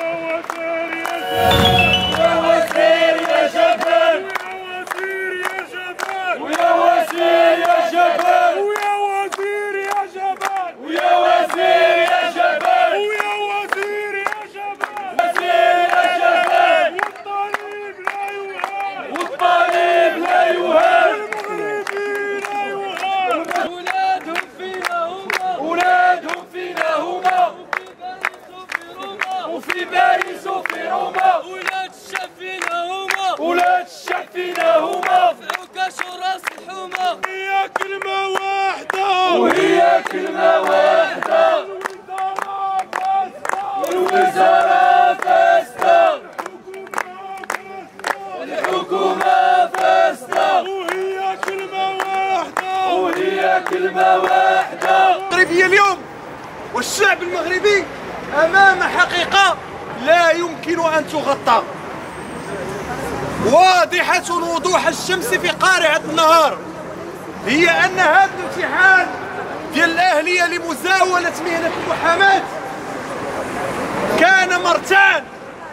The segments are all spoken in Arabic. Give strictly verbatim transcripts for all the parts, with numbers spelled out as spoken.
وفي باريس وفي روما ولاد الشعب فينا هما ولاد الشعب فينا هما في عكاش وراس الحومة هي كلمة واحدة وهي كلمة واحدة الوزارة فاسدة الحكومة فاسدة وهي كلمة واحدة وهي كلمة واحدة. المغربية اليوم والشعب المغربي أمام حقيقة لا يمكن أن تغطى، واضحة وضوح الشمس في قارعة النهار، هي أن هذا الامتحان ديال الأهلية لمزاولة مهنة المحاماة كان مرتان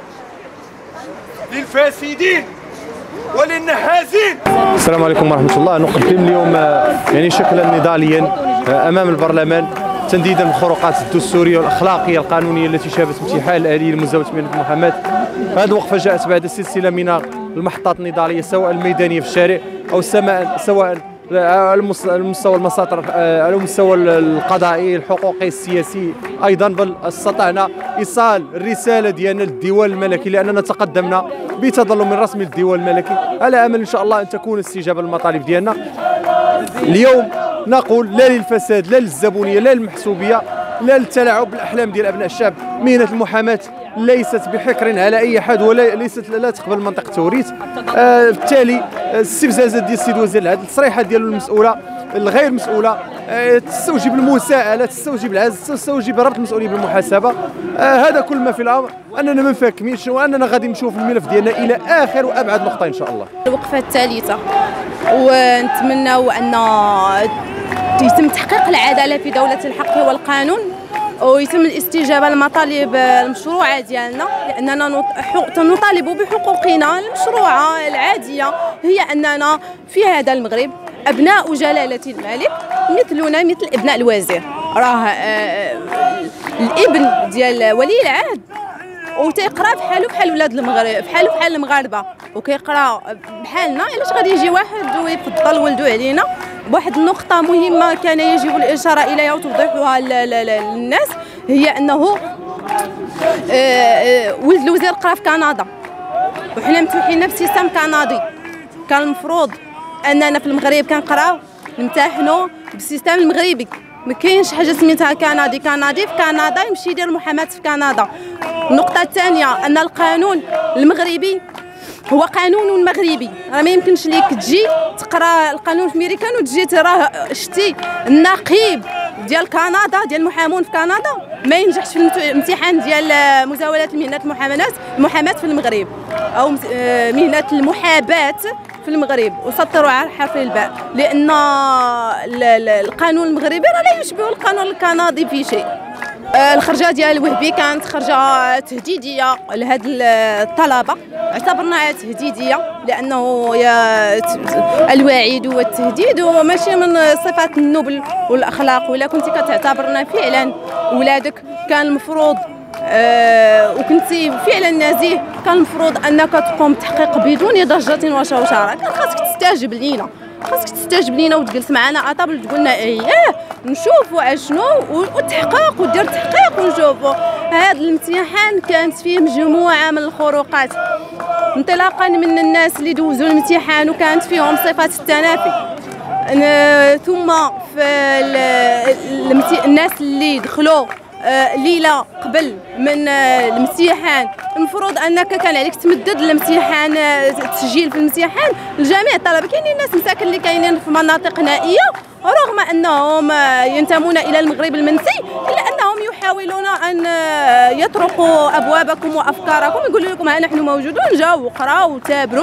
للفاسدين وللنهازين. السلام عليكم ورحمة الله. نقدم اليوم يعني شكلا نضاليا أمام البرلمان تنديدا بالخروقات الدستوريه والاخلاقيه القانونيه التي شابت امتحان الاليه لمزاوله مهنه المحاماه. هذه الوقفه جاءت بعد سلسله من المحطات النضاليه سواء الميدانيه في الشارع او سواء على المستوى المساطر على المستوى القضائي الحقوقي السياسي ايضا، بل استطعنا ايصال الرساله ديالنا للديوان الملكي لاننا تقدمنا بتظلم رسمي للديوان الملكي على امل ان شاء الله ان تكون استجابه للمطالب ديالنا. اليوم نقول لا للفساد لا للزبونيه لا للمحسوبيه لا للتلاعب بالاحلام ديال ابناء الشعب. مهنه المحاماه ليست بحكر على اي احد ولا ليست لا تقبل منطق التوريث. آه بالتالي الاستفزازات ديال السيد وزير العدل التصريحات ديالو المسؤوله الغير مسؤوله آه تستوجب المساءله تستوجب العزل تستوجب ربط المسؤوليه بالمحاسبه. آه هذا كل ما في الامر اننا ما نفاكميش واننا غادي نشوف الملف ديالنا الى اخر وابعد نقطه ان شاء الله. الوقفه الثالثه ونتمنوا ان يتم تحقيق العداله في دوله الحق والقانون ويتم الاستجابه لمطالب المشروعه ديالنا، لاننا نطالب بحقوقنا المشروعه العاديه، هي اننا في هذا المغرب ابناء جلاله الملك مثلنا مثل ابناء الوزير. راه الابن ديال ولي العهد وتيقرا بحالو بحال ولاد المغرب بحالو بحال المغاربه وكيقرا بحالنا. علاش غادي يجي واحد ويفضل ولدو علينا؟ واحد النقطة مهمة كان يجب الإشارة إليها وتوضيحها للناس، هي أنه ولد الوزير قرا في كندا وحنا متوحين في سيستم كندي. كان المفروض أننا في المغرب كنقراو نمتحنوا بالسيستم المغربي، ما كاينش حاجة سميتها كندي. كندي في كندا يمشي يدير المحاماة في كندا. النقطة الثانية أن القانون المغربي هو قانون مغربي، راه ما يمكنش ليك تجي تقرا القانون في امريكان وتجي تراه شتي النقيب ديال كندا ديال المحامون في كندا ما ينجحش في الامتحان ديال مزاوله مهنه المحاماه المحاماه في المغرب او مهنه المحاباه في المغرب، وسطروا على حرف الباء، لان القانون المغربي راه لا يشبه القانون الكندي في شيء. الخرجه ديال الوهبي كانت خرجه تهديديه لهاد الطلبه، اعتبرناها تهديديه لانه الوعيد والتهديد وماشي من صفات النبل والاخلاق. ولا كنتي كتعتبرنا فعلا ولادك كان المفروض أه وكنتي فعلا نزيه كان المفروض انك تقوم بتحقيق بدون ضجه وشوشره. كان خاصك تستجب لينا، خاصك تستجب لينا وتجلس معنا على طابل تقول لنا اييه نشوفوا اشنو والتحقيق ودير التحقيق ونشوفوا. هذا الامتحان كانت فيه مجموعه من الخروقات انطلاقا من الناس اللي دوزوا الامتحان وكانت فيهم صفات التنافي، ثم في الناس اللي دخلوا ليله قبل من الامتحان المفروض انك كان عليك تمدد الامتحان التسجيل في الامتحان لجميع الطلبه. كاينين ناس مساكن اللي كاينين في مناطق نائيه رغم انهم ينتمون الى المغرب المنسي الا انهم يحاولون ان يطرقوا ابوابكم وافكاركم، يقولوا لكم ها نحن موجودون، جاوا وقراوا وتابروا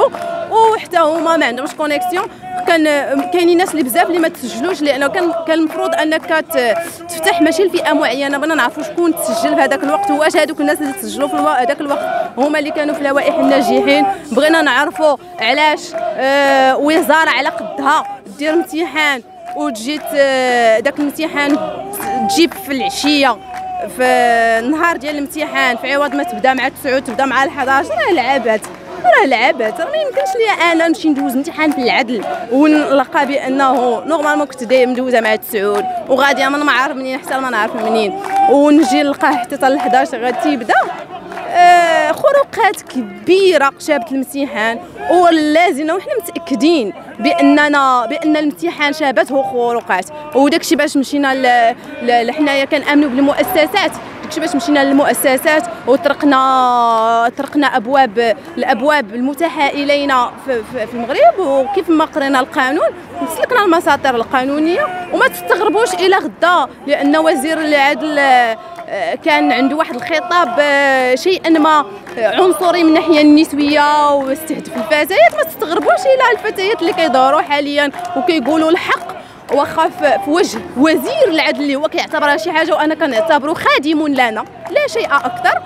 وحتى هما ما عندهمش كونيكسيون. كان كاينين ناس اللي بزاف اللي ما تسجلوش لانه كان كان المفروض انك تفتح ماشي لفئه معينه، بغينا نعرفوا شكون تسجل في هذاك الوقت، واش هذوك الناس اللي تسجلوا في هذاك الوقت هما اللي كانوا في لوائح الناجحين. بغينا نعرفوا علاش آه وزاره على قدها دير امتحان وتجي آه داك الامتحان تجيب في العشيه في النهار ديال الامتحان في عوض ما تبدا مع تسعة تبدا مع الحداش. راه لعبات راه لعبات راه ما يمكنش ليا انا نمشي ندوز امتحان في العدل ونلقى بانه نورمالمون كنت دايما مدوزه مع تسعود وغاديه من ما عارف منين حتى ما نعرف منين، ونجي نلقاه حتى حتى ل الحداش غادي تيبدا. آه خروقات كبيره شابت الامتحان ولازم وحنا متاكدين باننا بان الامتحان شابته خروقات. وداك الشيء باش مشينا لحنايا كنامنوا بالمؤسسات، داكشي باش مشينا للمؤسسات وطرقنا طرقنا ابواب الابواب المتاحه الينا في, في, في المغرب، وكيف ما قرينا القانون سلكنا المساطر القانونيه. وما تستغربوش الى غدا لان وزير العدل كان عنده واحد الخطاب شيئا ما عنصري من الناحيه النسويه واستهدف الفتيات. ما تستغربوش الى الفتيات اللي كيظهروا حاليا وكيقولوا الحق واخا في وجه وزير العدل اللي هو كيعتبرها شي حاجه وانا كنعتبره خادم لنا لا شيء اكثر.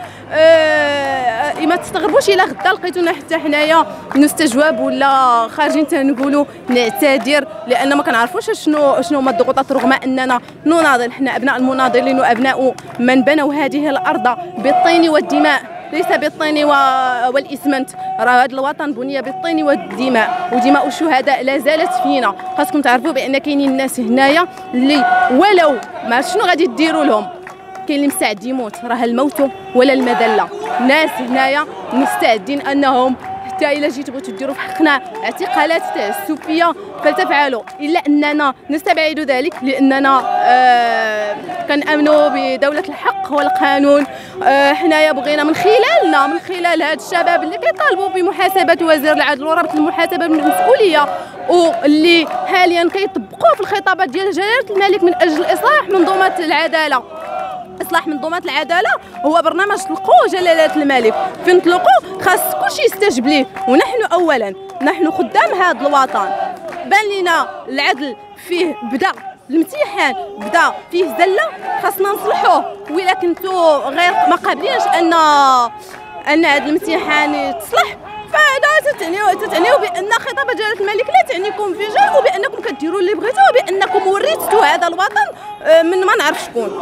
أه ما تستغربوش الا غدا لقيتونا حتى حنايا نستجواب ولا خارجين تنقولوا نعتذر، لان ما كنعرفوش شنو شنو هما الضغوطات، رغم اننا نناضل حنا ابناء المناضلين وابناء من بنوا هذه الارض بالطين والدماء ليس بالطين والاسمنت. راه هذا الوطن بني بالطين والدماء ودماء الشهداء لا زالت فينا. خاصكم تعرفوا بان كاينين الناس هنايا اللي ولو ما شنو غادي ديروا لهم، كاين اللي مستعد يموت، راه الموت ولا المذله. ناس هنايا مستعدين انهم حتى الا جيتوا بغيتوا ديروا في حقنا اعتقالات تعسفيه فلتفعلوا، الا اننا نستبعد ذلك لاننا آه كنامنوا بدوله الحق والقانون. آه حنايا بغينا من خلالنا من خلال هاد الشباب اللي كيطالبوا بمحاسبه وزير العدل وربط المحاسبه بالمسؤوليه واللي حاليا كيطبقوا في الخطابات ديال جلاله الملك من اجل اصلاح منظومه العداله. اصلاح منظومه العداله هو برنامج طلقوه جلاله الملك، فين نطلقوا خاص كلشي يستجب ليه. ونحن اولا نحن خدام هذا الوطن، بان لنا العدل فيه بدا الامتحان بدا فيه زله خاصنا نصلحوه. وإلا كنتو غير ما قابلينش ان ان هذا الامتحان يتصلح فهذا تتعنيو تتعنيو بان خطابه جلاله الملك لا تعنيكم في شيء، وبانكم كديروا اللي بغيتوا، وبانكم وريتوا هذا الوطن من ما نعرف شكون.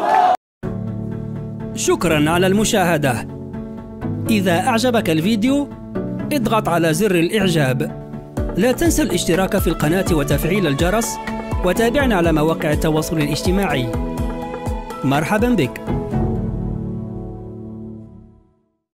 شكرا على المشاهدة. إذا أعجبك الفيديو اضغط على زر الإعجاب. لا تنسى الاشتراك في القناة وتفعيل الجرس، وتابعنا على مواقع التواصل الاجتماعي. مرحبا بك.